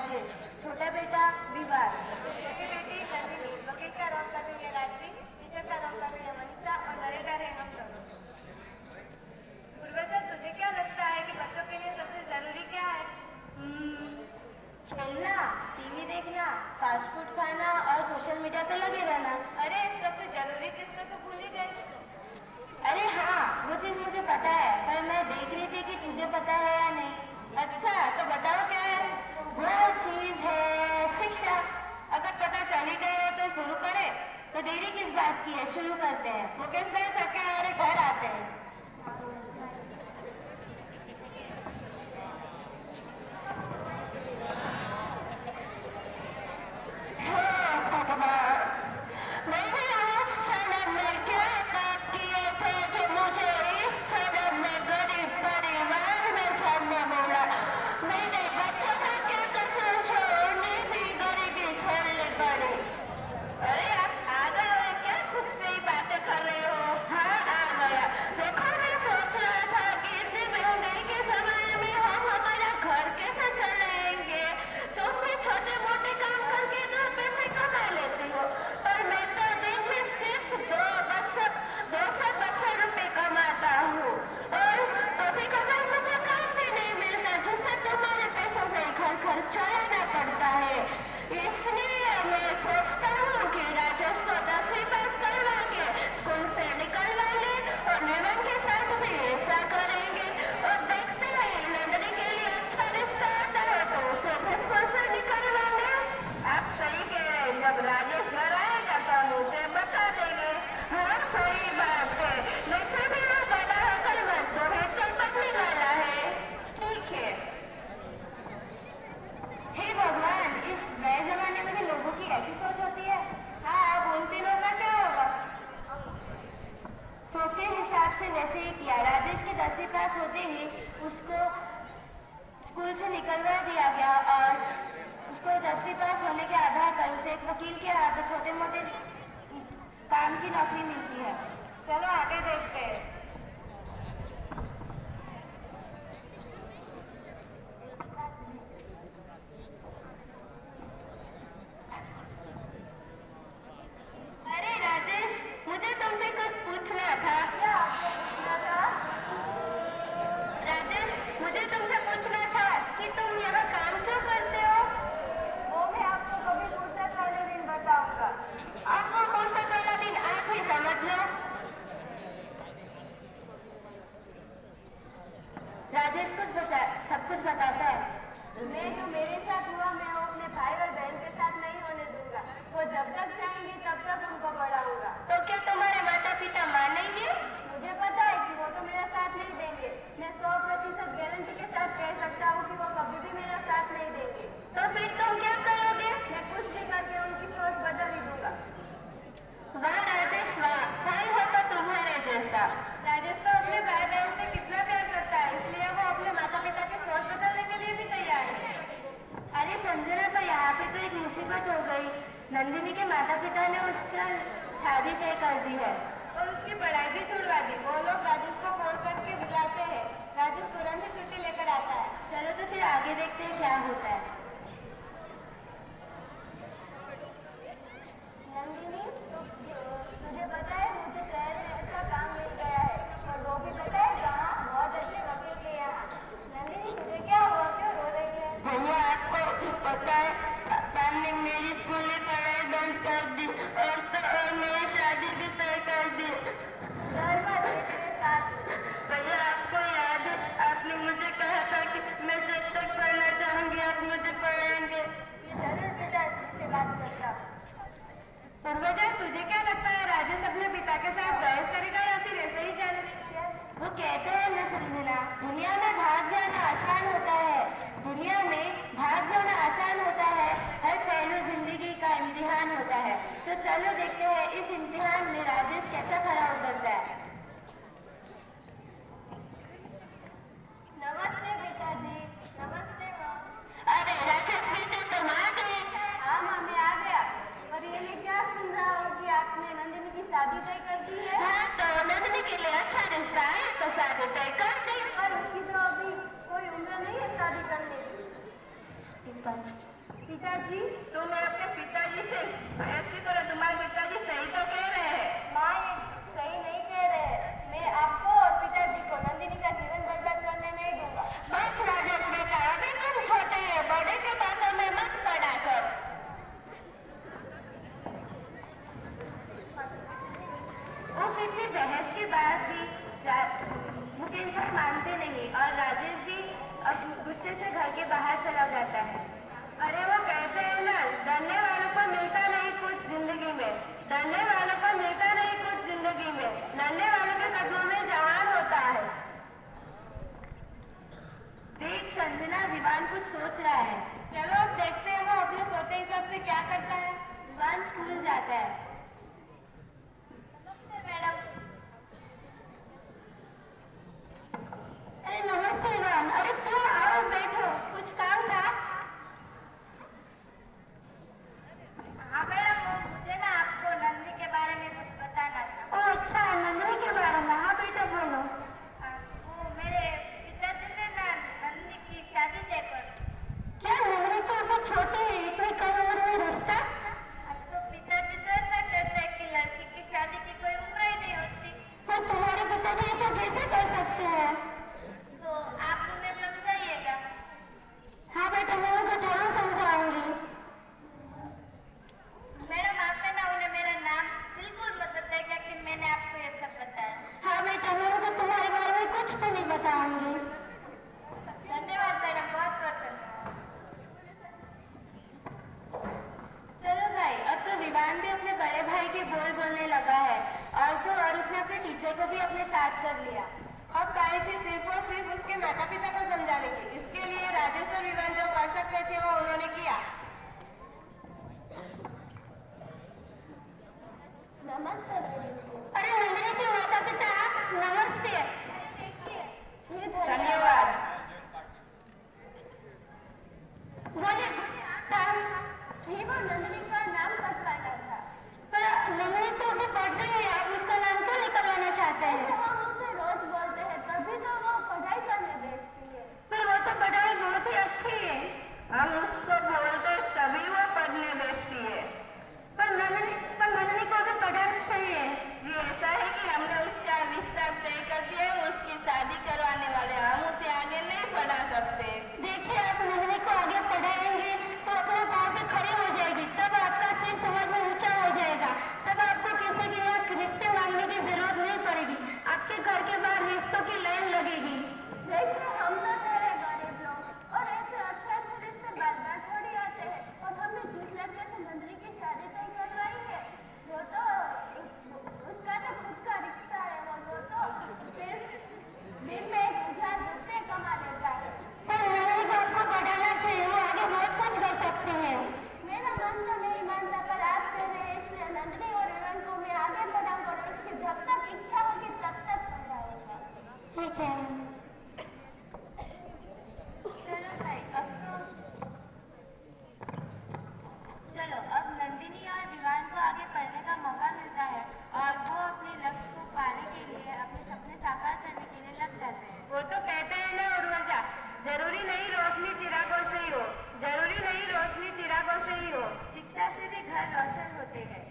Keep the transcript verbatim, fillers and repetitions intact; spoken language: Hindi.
राजेश, छोटा बेटा विवाद, छोटी बेटी नंदिनी, वकील का रोल कर रही है राजवी, टीचर का रोल कर रही है मनीषा और नरेटर है हम दोनों। पूर्वजा, तुझे क्या लगता है कि बच्चों के लिए सबसे जरूरी क्या है? खेलना, टीवी देखना, फास्ट फूड खाना और सोशल मीडिया पे लगे रहना। अरे सबसे जरूरी चीज तो तू भूल ही गई। अरे हाँ, वो चीज मुझे पता है, पर मैं देख रही थी कि तुझे पता है या नहीं। अच्छा तो बताओ क्या है? वो चीज है शिक्षा। अगर पता चल ही गए हो तो शुरू करें। तो देरी किस बात की है, शुरू करते हैं। मुकेश भाई थके हमारे घर आते हैं। चलाना पड़ता है, इसलिए मैं सोचता हूँ कि राजेश को दसवीं पास करवा के स्कूल से निकलवा ले और निमन के साथ भी ऐसा करेंगे। और देखते हैं नंदनी के लिए अच्छा रिश्ता आता है तो उसे भी स्कूल से निकलवा ले। आप सही कह रहे हैं, जब राजेश घर आएगा तो हम उसे बता देंगे। हाँ सही बात है, वैसे भी वो बड़ा होकर मजदूर है तो बनने वाला है। ठीक है। हे भगवान, इस नए जमाने में भी लोगों की ऐसी सोच होती है। हाँ, अब उन तीनों का क्या होगा? सोचे हिसाब से वैसे ही किया। राजेश के दसवीं पास होते ही उसको स्कूल से निकलवा दिया गया और उसको दसवीं पास होने के आधार पर उसे एक वकील के हाथ में छोटे मोटे काम की नौकरी मिलती है। चलो आगे देखते हैं। अरे राजेश, मुझे तुमसे कुछ पूछना था। क्या आपको पूछना था? राजेश, मुझे तुमसे पूछना था कि तुम यहाँ काम क्यों करते हो? वो मैं आपको कभी फुर्सत वाले दिन बताऊंगा। आपको फुर्सत वाला दिन आज ही समझ लो। राजेश कुछ बचा सब कुछ बताता है। मैं जो मेरे साथ हुआ मैं वो अपने भाई और बहन के साथ नहीं होने दूंगा। वो जब तक चाहेंगे तब तक उनको पढ़ाऊंगा। तो क्या तुम्हारे माता पिता मानेंगे? मुझे पता है कि वो तो मेरा साथ नहीं देंगे। मैं सौ प्रतिशत गारंटी के साथ कह सकता हूँ कि वो कभी भी मेरा साथ नहीं देंगे। तो फिर तुम क्या करोगे? मैं कुछ भी करके उनकी सोच बदल ही दूंगा। वाह राजेश वाह, भाई हो तो तुम्हारे जैसा। राजेश तो अपने भाई बहन से कितना प्यार करता है, इसलिए वो अपने माता पिता की सोच बदलने के लिए भी तैयार है। अरे संजना, पर यहाँ पे तो एक मुसीबत हो गई। नंदिनी के माता पिता ने उसका शादी तय कर दी है और उसकी पढ़ाई भी छुड़वा दी। वो लोग राजेश को फोन करके बुलाते हैं। राजेश तुरंत ही छुट्टी लेकर आता है। चलो तो फिर आगे देखते हैं क्या होता है। नंदिनी, तुझे पता है मुझे शहर में अच्छा काम मिल गया है और वो भी पता है कहाँ? बहुत अच्छे वकील के यहाँ। नंदिनी, तुझे क्या हुआ, क्यों रो रही है? भैया आपको पता है, पापा ने मेरी स्कूल की पढ़ाई बंद कर दी और तो और मेरी शादी भी तय कर दी। डर मत, मैं तेरे साथ हूँ। भैया आपको याद है, आपने मुझे कहा था कि मैं जब तक पढ़ना चाहूंगी आप मुझे पढ़ाएंगे। ये जरूर पिताजी से बात करता हूँ। पूर्वजा, तुझे क्या लगता है राजेश अपने पिता के साथ बहस करेगा या फिर ऐसे ही जाने देगा? वो कहते हैं ना संजना, दुनिया में भाग जाना आसान होता है। दुनिया में भाग जाना आसान होता है, हर पहलू जिंदगी का इम्तिहान होता है। तो चलो देखते हैं इस इम्तिहान में राजेश कैसा खरा उतरता है। नमस्ते पिताजी। नमस्ते माँ। अरे राजेश बेटा, तुम आ गए? हाँ माँ, मैं आ गया। पर ये मैं क्या सुन रहा हूँ कि आपने नंदिनी की शादी तय कर दी है? हाँ, तो नंदिनी के लिए अच्छा रिश्ता है तो शादी तय कर दी। पर उसकी तो अभी कोई उम्र नहीं है शादी करने की। पिताजी, तुम अपने पिताजी से बहस क्यों करो? तुम्हारे पिताजी सही तो कह रहे हैं। माँ ये सही नहीं कह रहे। मैं आपको और पिताजी को नंदिनी का जीवन बर्बाद करने नहीं दूंगा। बस राजेश बेटा, अभी तुम छोटे हैं, बड़े के बातों में मत पड़ा कर। उस इतनी बहस के बाद भी मुकेश भाई मानते नहीं और राजेश भी अब गुस्से से घर के बाहर चला जाता है। अरे वो कहते हैं ना, डरने वालों को मिलता नहीं कुछ जिंदगी में, डरने वालों को मिलता नहीं कुछ जिंदगी में, लड़ने वालों के कदमों में जवान होता है। देख संजना, विवान कुछ सोच रहा है। चलो अब देखते हैं वो अपने सोचे हिसाब से क्या करता है। विवान स्कूल जाता है। मैडम, अरे नमस्ते विवान। अरे तुम आओ, बैठो, कुछ काम था? हाँ मैडम, मुझे ना आपको नंदिनी के बारे में कुछ बताना था। ओ अच्छा, नंदिनी के बारे में। हाँ बेटा बोलो। वो मेरे पिताजी ने ना नंदिनी की शादी तय कर दी। क्या नंदिनी तो अभी छोटी है, इतनी कम उम्र में रिश्ता? अब तो पिताजी तो ऐसा कहते हैं कि लड़की की शादी की कोई उम्र ही नहीं होती। पर तुम्हारे पिताजी ऐसा कैसे कर सकते हैं? तो आप उन्हें समझाइएगा। हाँ बेटा, मैं उनको जरूर समझाऊंगी। मैडम, आपने ना उन्हें मेरा नाम बिल्कुल मत बताइएगा कि मैंने आपको ये सब बताया। हाँ बेटा, मैं उनको तुम्हारे बारे में कुछ भी नहीं बताऊंगी। धन्यवाद मैडम, बहुत बहुत धन्यवाद। चलो भाई, अब तो विवान भी अपने बड़े भाई के बोल बोलने लगा है और तो और उसने अपने टीचर को भी अपने साथ कर लिया। अब बारी थी सिर्फ और सिर्फ उसके माता पिता को समझाने की। इसके लिए राजेश और विवान जो कर सकते थे वो उन्होंने किया। नमस्ते। अरे नंदिनी के माता पिता, नमस्ते। अरे देखिए, जी धन्यवाद। बोले जी, वो नंदिनी का नाम कटवाना था। पर नंदिनी तो अभी पढ़ रही है, आप उसका नाम क्यों निकलवाना चाहते हैं? तो हम उसे रोज बोलते हैं, तभी तो वो पढ़ाई करने बैठती है। पर वो तो पढ़ाई बहुत ही अच्छी है। हम उसको बोलते तभी वो पढ़ने बैठती है। पर नंदिनी पर नंदिनी को भी पढ़ाना चाहिए। जी ऐसा है कि हमने उसका रिश्ता तय कर दिया है, उसकी शादी करवाने वाले, हम उसे आगे नहीं पढ़ा सकते। देखिए, आप नंदिनी को आगे पढ़ाएंगे तो अपने पाँव पे खड़ी हो जाएगी, तब आपका सिर समाज में ऊंचा हो जाएगा, तब आपको किसी के यहाँ रिश्ते मांगने की जरूरत नहीं पड़ेगी। आपके घर के बाहर रिश्तों की लाइन लगेगी। देखिए, हम तो ठहरे गरीब लोग और ऐसे अच्छे अच्छे रिश्ते बार बार थोड़ी आते हैं। और हमने जिस लड़के से नंदिनी की शादी तय करवाई है, वो तो उसका तो खुद का रिश्ता है। वो वो तो सिर्फ दिन में एक हजार रुपये कमा लेता है। पर नंदिनी को आपको पढ़ाना चाहिए, वो आगे बहुत कुछ कर सकते हैं। मेरा मन तो नहीं मानता, पर आप कह रहे हैं, इसलिए नंदिनी और विवान को मैं आगे बढ़ाऊंगा और उसकी जब तक इच्छा होगी तब तक पढ़ाऊंगा। ठीक है। चलो भाई, अब तो चलो अब नंदिनी और विवान को आगे पढ़ने का मौका मिलता है और वो अपने लक्ष्य को पाने के लिए, अपने सपने साकार करने के लिए लग जाते हैं। वो तो कहते हैं ना उर्वजा, जरूरी नहीं रोशनी चिरागों से ही हो, जरूरी नहीं रोशनी चिरागों से ही हो। शिक्षा से भी घर रोशन होते हैं।